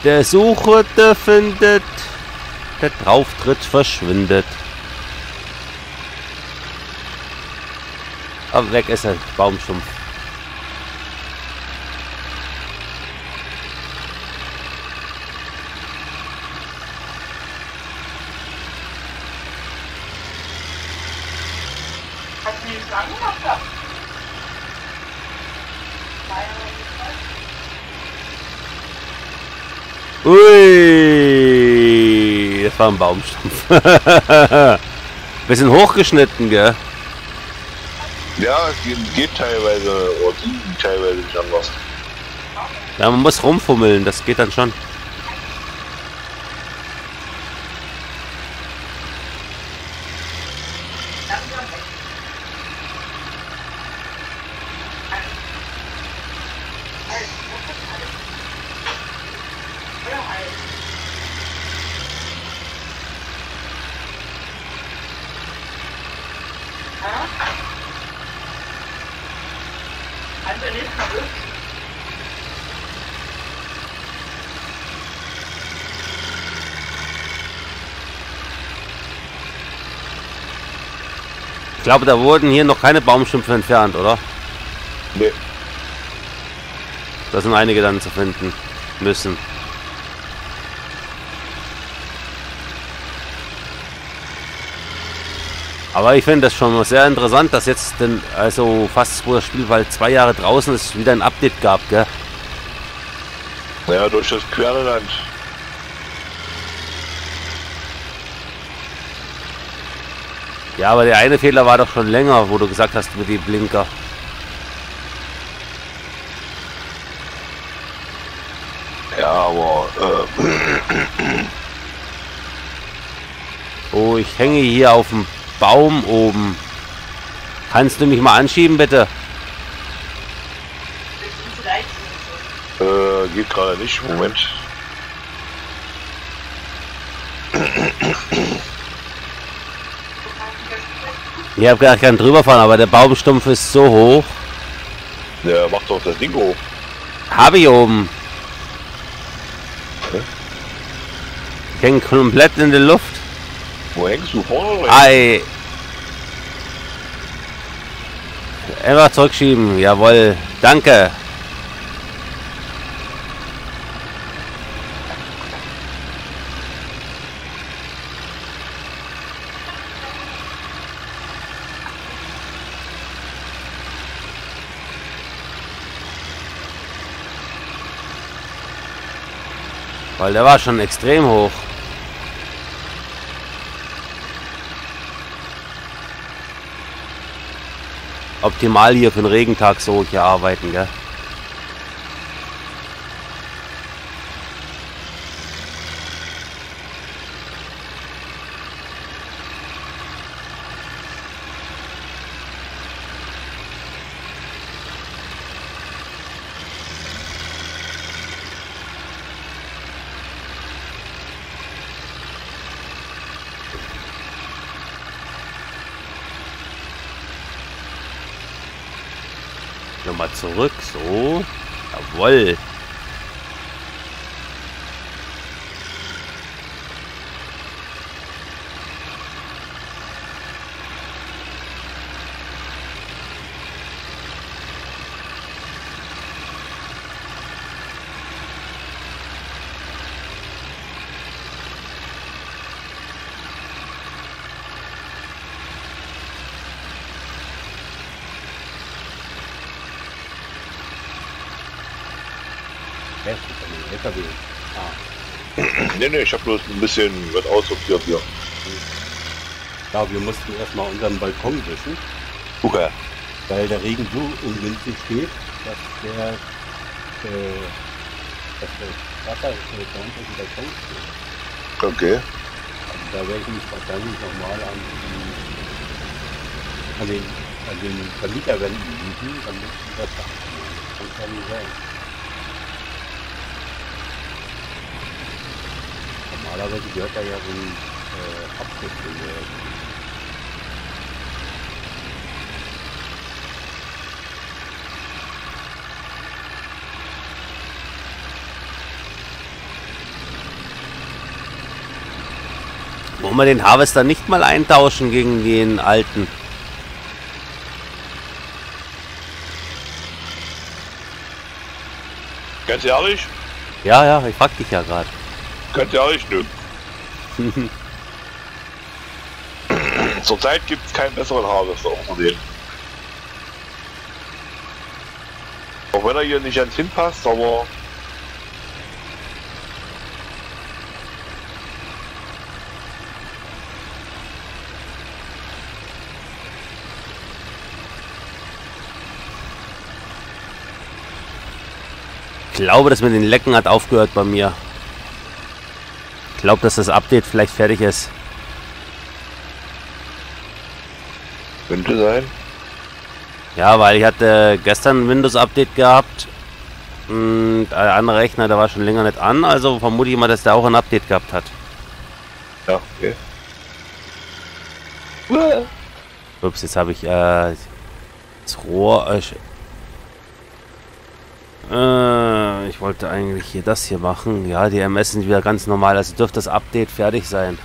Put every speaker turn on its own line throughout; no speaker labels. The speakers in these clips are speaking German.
Der Suchende findet, der Drauftritt verschwindet. Aber weg ist der Baumstumpf.
Hast du nichts angemacht gehabt?
Ui, das war ein Baumstumpf. Bisschen hochgeschnitten, gell?
Ja, es geht teilweise, oder ging teilweise nicht anders.
Ja, man muss rumfummeln, das geht dann schon. Ich glaube, da wurden hier noch keine Baumstümpfe entfernt, oder?
Nee.
Da sind einige dann zu finden müssen. Aber ich finde das schon mal sehr interessant, dass jetzt denn, also fast wo das Spiel bald 2 Jahre draußen ist, wieder ein Update gab, gell?
Naja, durch das Querland.
Ja, aber der eine Fehler war doch schon länger, wo du gesagt hast mit die Blinker.
Ja, aber
Oh, ich hänge hier auf dem Baum oben. Kannst du mich mal anschieben, bitte?
geht gerade nicht. Moment.
Ich habe gar keinen drüber fahren, aber der Baumstumpf ist so hoch.
Der macht doch das Ding hoch.
Habe ich oben.
Hä?
Ich hänge komplett in der Luft.
Wo hängst du? Vorne oder?
Ei. Einfach zurückschieben. Jawohl. Danke. Weil der war schon extrem hoch. Optimal hier für einen Regentag so hier arbeiten, gell? Nochmal zurück, so. Jawohl. LKW.
Nee, ich habe bloß ein bisschen was aussortiert hier.
Ja, wir mussten erstmal unseren Balkon wischen,
Okay.
weil der Regen so ungünstig steht, dass das Wasser bei uns auf dem Balkon steht.
Okay.
Also da werde ich mich wahrscheinlich nochmal an den Vermieter wenden müssen, damit die das machen. Das kann ja nicht sein. Normalerweise gehört da ja so ein Abschluss gehört.
Wollen wir den Harvester nicht mal eintauschen gegen den alten?
Ganz ehrlich?
Ja, ja, ich frag dich ja gerade.
Ganz ehrlich, nö. Zurzeit gibt es keinen besseren Harvester außer den. Auch wenn er hier nicht ganz hinpasst, aber...
Ich glaube, das mit den Lecken hat aufgehört bei mir. Ich glaube, dass das Update vielleicht fertig ist.
Könnte sein.
Ja, weil ich hatte gestern ein Windows-Update gehabt. Und der andere Rechner, der war schon länger nicht an. Also vermute ich mal, dass der auch ein Update gehabt hat.
Ja, okay.
Ups, jetzt habe ich das Rohr... ich wollte eigentlich hier das hier machen. Ja, die MS sind wieder ganz normal. Also dürfte das Update fertig sein.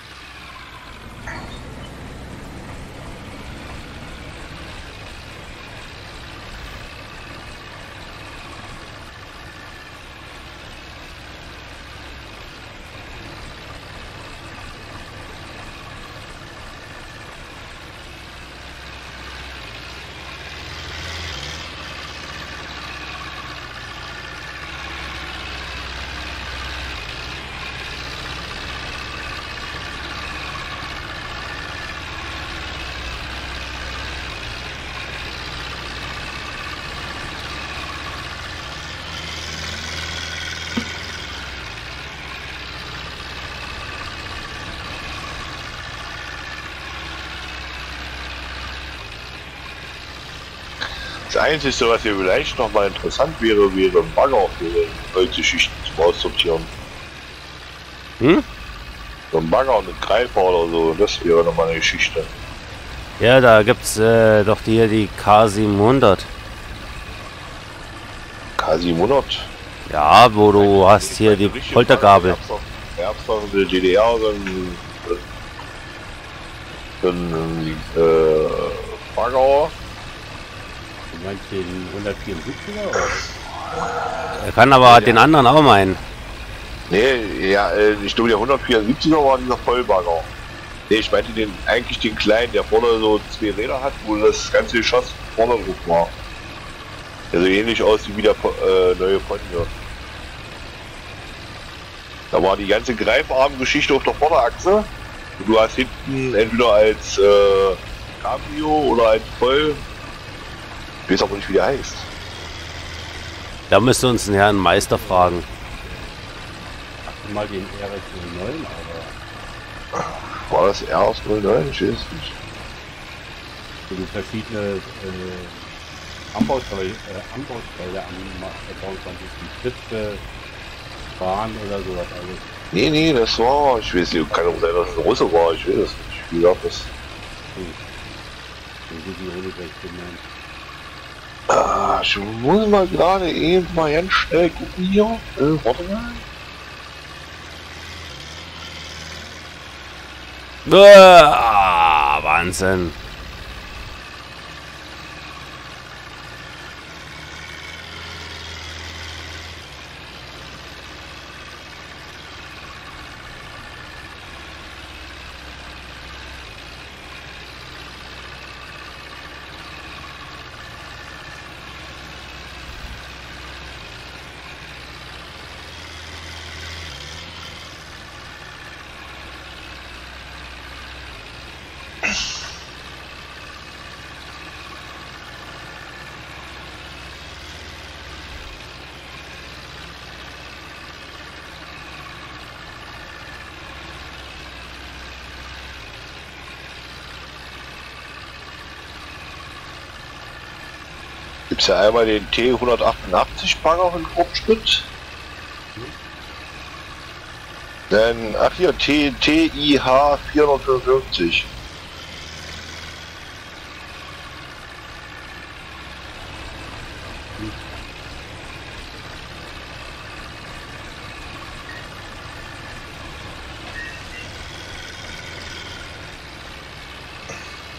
Das Einzige, was hier vielleicht noch mal interessant wäre, wäre ein Bagger für Holzschichten zum Aussortieren.
Hm?
So ein Bagger und ein Greifer oder so, das wäre noch mal eine Geschichte.
Ja, da gibt's doch die K700.
K700?
Ja, wo du hast hier die Poltergabel.
Herbst in der DDR so ein Bagger.
Du meinst den 174er oder?
Er kann aber den anderen auch meinen.
Nee, ja, ich glaube der 174er war dieser Vollbagger. Nee, ich meinte eigentlich den kleinen, der vorne so zwei Räder hat, wo das ganze Geschoss vorne drauf war. Der so ähnlich aussieht wie der neue Pontiac. Da war die ganze Greifarmgeschichte auf der Vorderachse. Und du hast hinten entweder als Cabrio oder als Voll. Ich weiß aber nicht, wie der heißt.
Da müsste uns den Herrn Meister fragen.
Hast du mal den RS09, aber
War das RS09? Ich weiß es nicht.
wo du verschiedene Anbauteile anbauen konntest, die Spitze, Bahn oder sowas alles.
Nee, das war, ich weiß nicht, kann auch sein, dass es ein Russe war, ich weiß es nicht. Wie gesagt, das.
Den diesen 116
Ich muss mal gerade eben mal ganz schnell gucken hier. Warte mal.
Wahnsinn.
Gibt's ja einmal den T188 Bagger in Grobschnitt. Dann, ach hier, TIH 455.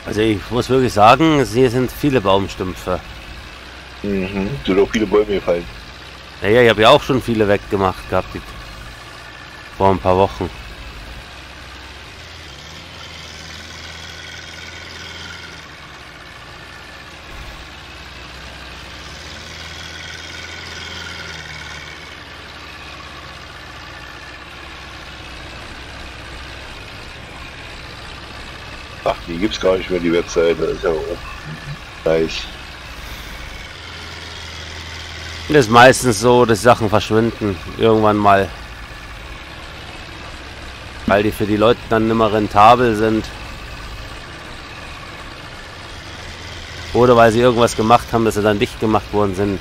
Also ich muss wirklich sagen, hier sind viele Baumstümpfe.
Mhm. Sind auch viele Bäume gefallen.
Naja, ich habe ja auch schon viele weggemacht gehabt vor ein paar Wochen.
Ach, die gibt's gar nicht mehr, die Webseite. Das ist ja auch nice.
Das ist meistens so, dass Sachen verschwinden irgendwann mal. Weil die für die Leute dann nicht mehr rentabel sind. Oder weil sie irgendwas gemacht haben, dass sie dann dicht gemacht worden sind.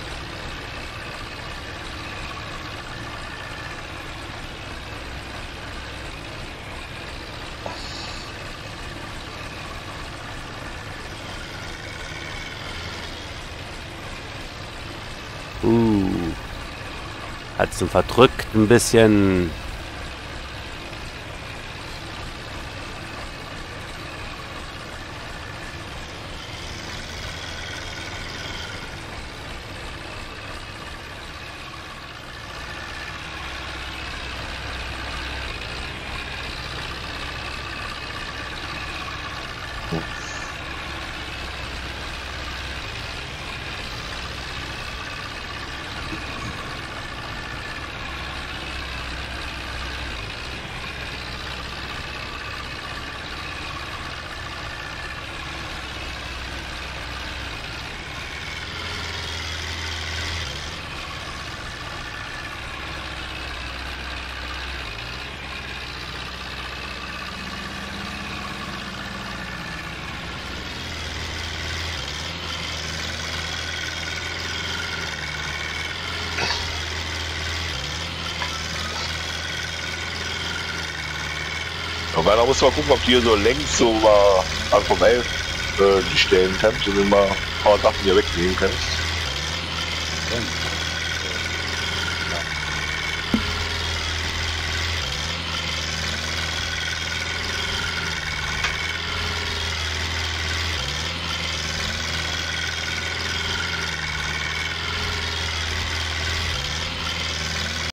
Hat's ihn verdrückt ein bisschen.
Aber da muss man gucken, ob die hier so längs so mal an vorbei die stellen kannst und immer ein paar Sachen hier wegnehmen kannst.